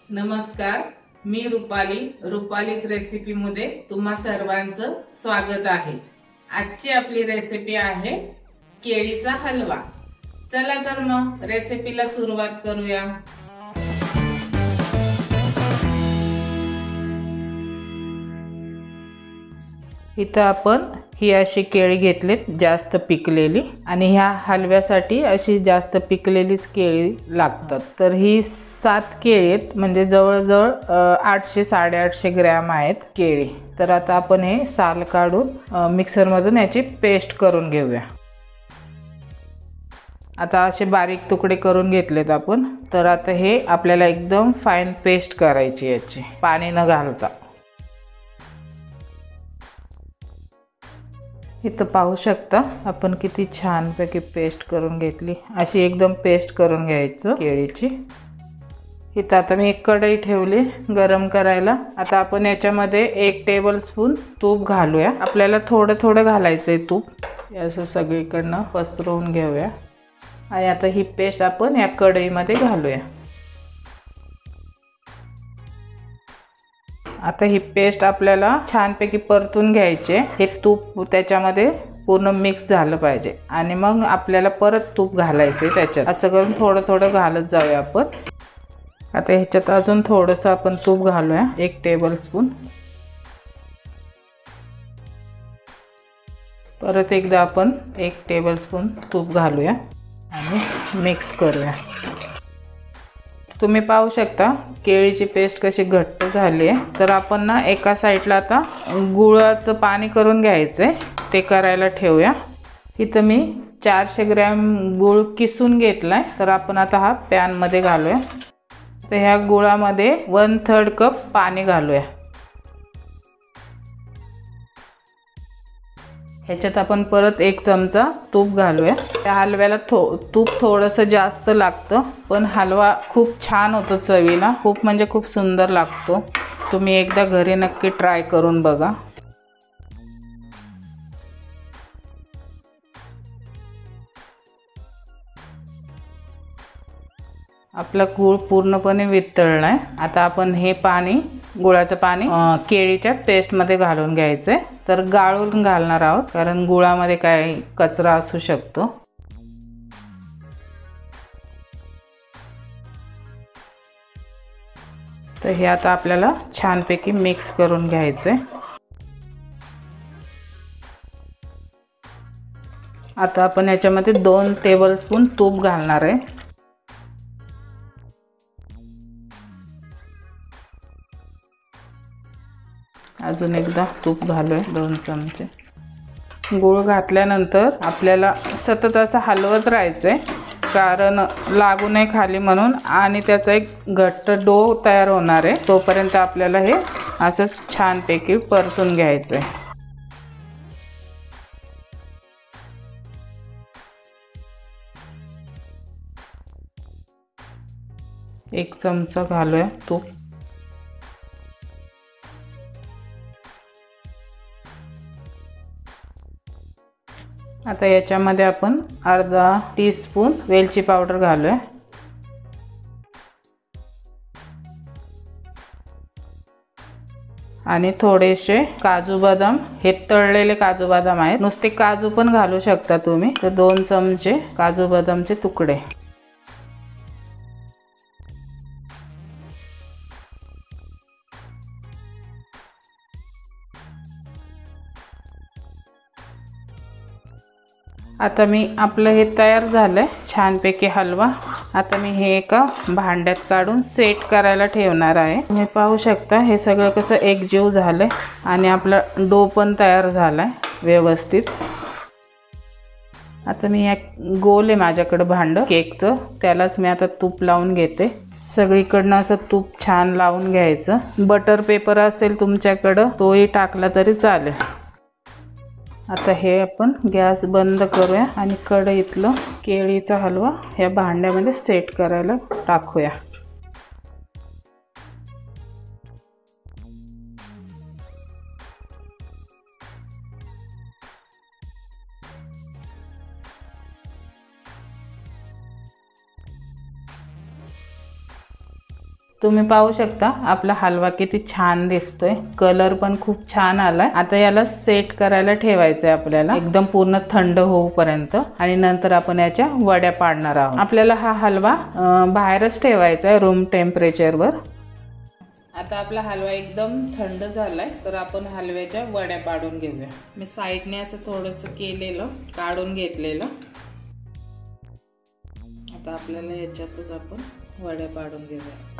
नमस्कार, मी रुपालीच रेसिपी मध्ये तुम्हा सर्वांचं स्वागत आहे। आजची आपली रेसिपी आहे केळीचा हलवा। चला तर मग रेसिपीला सुरुवात करूया। इथं आपण ही अशी केळी घेतलीत, जास्त पिकलेली, आणि ह्या हलव्यासाठी अशी जास्त पिकलेलीच केळी लागतात। तर ही 7 केळी आहेत, म्हणजे जवळजवळ 800-850 ग्रॅम आहेत केळी। तर आता आपण हे साल काढून मिक्सर मधून याची पेस्ट करून घेऊया। आता असे बारीक तुकडे करून घेतलेत आपण। तर आता हे आपल्याला एकदम फाईन पेस्ट करायची याची, पाणी न घालता। इथं पाहू शकता आपण किती छान पैकी पेस्ट करून घेतली। अशी एकदम पेस्ट करून घ्यायचं केळीची। इथं आता मी एक कढई ठेवली गरम करायला। आता आपण याच्यामध्ये 1 टेबलस्पून तूप घालूया। आपल्याला थोडं थोडं घालायचंय तूप, असं सगळीकडनं पसरवून घेऊया। आणि आता ही पेस्ट आपण या कढईमध्ये घालूया। आता ही पेस्ट आपल्याला छानपैकी परतून घ्यायचे। हे तूप त्याच्यामध्ये पूर्ण मिक्स झालं पाहिजे, आणि मग आपल्याला परत तूप घालायचे त्याच्यात। असं करून थोडं थोडं घालत जाऊया आपण। आता ह्याच्यात अजून थोडंसं आपण तूप घालूया, 1 टेबलस्पून। परत एकदा आपण 1 टेबलस्पून तूप घालूया आणि मिक्स करूया। तुम्ही पाहू शकता केळीची पेस्ट कशी घट्ट झाली आहे। तर आपण ना एका साईडला आता गुळाचं पाणी करून घ्यायचंय, ते करायला ठेवूया। इथं मी 400 ग्रॅम गुळ किसून घेतलाय। तर आपण आता हा पॅन मध्ये घालूया। तर ह्या गुळामध्ये 1/3 कप पाणी घालूया। ह्याच्यात आपण परत 1 चमचा तूप घालूया। त्या हलव्याला तूप थोडंसं जास्त लागतं, पण हलवा खूप छान होतो चवीला, खूप म्हणजे खूप सुंदर लागतो। तुम्ही एकदा घरी नक्की ट्राय करून बघा। आपला गूळ पूर्णपणे वितळलाय। आता आपण हे पाणी, गुळाचं पाणी केळीच्या पेस्ट मध्ये घालून घ्यायचंय। तर गाळून घालणार आहोत, कारण गुळामध्ये काही कचरा असू शकतो। तर हे आता आपल्याला छानपैकी मिक्स करून घ्यायचंय। आता आपण याच्यामध्ये 2 टेबलस्पून तूप घालणार आहे। अजून एकदा तूप घालूया, 2 चमचे। गूळ घातल्यानंतर आपल्याला सतत असं हलवत राहायचंय, कारण लागू नये खाली म्हणून, आणि त्याचा एक घट्ट डो तयार होणार आहे। तोपर्यंत आपल्याला हे असंच छानपैकी परतून घ्यायचंय। एक चमचा घालूया तूप। आता याच्यामध्ये आपण अर्धा टीस्पून वेलची पावडर घालूया। आणि थोडेसे काजू बदाम, हे तळलेले काजू बदाम आहेत, नुसते काजू पण घालू शकता तुम्ही। तर 2 चमचे काजू बदामचे तुकडे। आता मी आपलं हे तयार झालंय छानपैकी हलवा। आता मी हे एका भांड्यात काढून सेट करायला ठेवणार आहे। तुम्ही पाहू शकता हे सगळं कसं एकजीव झालंय, आणि आपला डो पण तयार झालाय व्यवस्थित। आता मी एक गोल आहे माझ्याकडे भांड केकचं, त्यालाच मी आता तूप लावून घेते। सगळीकडनं असं तूप छान लावून घ्यायचं। बटर पेपर असेल तुमच्याकडं तोही टाकला तरी चालेल। आता हे आपण गॅस बंद करूया आणि कढईतलं केळीचा हलवा ह्या भांड्यामध्ये सेट करायला टाकूया। तुम्ही पाहू शकता आपला हलवा किती छान दिसतोय, कलर पण खूप छान आलाय। आता याला सेट करायला ठेवायचंय आपल्याला एकदम पूर्ण थंड होऊपर्यंत आणि नंतर आपण याच्या वड्या पाडणार आहोत। आपल्याला हा हलवा बाहेरच ठेवायचा आहे रूम टेम्परेचरवर। आता आपला हलवा एकदम थंड झालाय, तर आपण हलव्याच्या वड्या पाडून घेऊया। मी साईडने असं थोडंसं केलेलं काढून घेतलेलं। आता आपल्याला याच्यातच आपण वड्या पाडून घेऊया।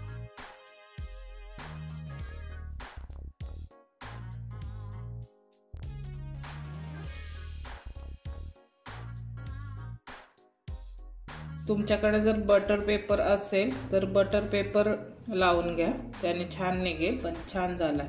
तुमच्याकडे जर बटर पेपर असेल तर बटर पेपर लावून घ्या, त्याने छान निघेल। पण छान झाला।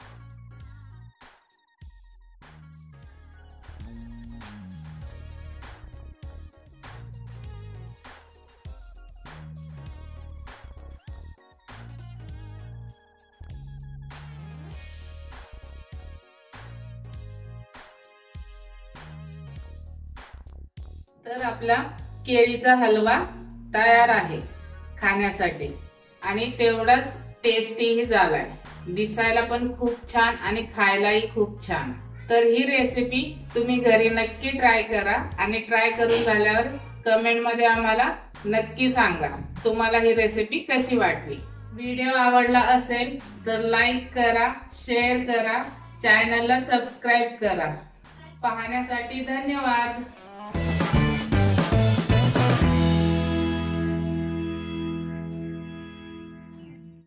तर आपला केळीचा हलवा तयार आहे खाण्यासाठी आणि तेवढाच टेस्टीही झालाय। दिसायला पण खूप छान आणि खायलाही खूप छान। तर ही रेसिपी तुम्ही घरी नक्की ट्राय करा आणि ट्राय करून झाल्यावर कमेंट मध्ये आम्हाला नक्की सांगा तुम्हाला ही रेसिपी कशी वाटली। व्हिडिओ आवडला असेल तर लाईक करा, शेअर करा, चॅनलला सबस्क्राइब करा। पाहण्यासाठी धन्यवाद।